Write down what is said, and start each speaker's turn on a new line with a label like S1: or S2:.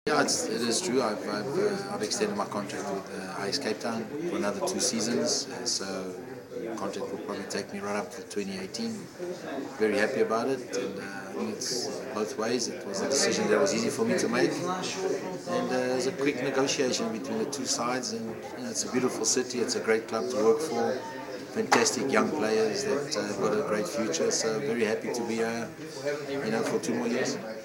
S1: Yeah, it is true. I've extended my contract with Ajax Cape Town for another 2 seasons, so the contract will probably take me right up to 2018. Very happy about it, and I think it's both ways. It was a decision that was easy for me to make, and it was a quick negotiation between the two sides. And it's a beautiful city. It's a great club to work for. Fantastic young players that got a great future. So very happy to be here, for 2 more years.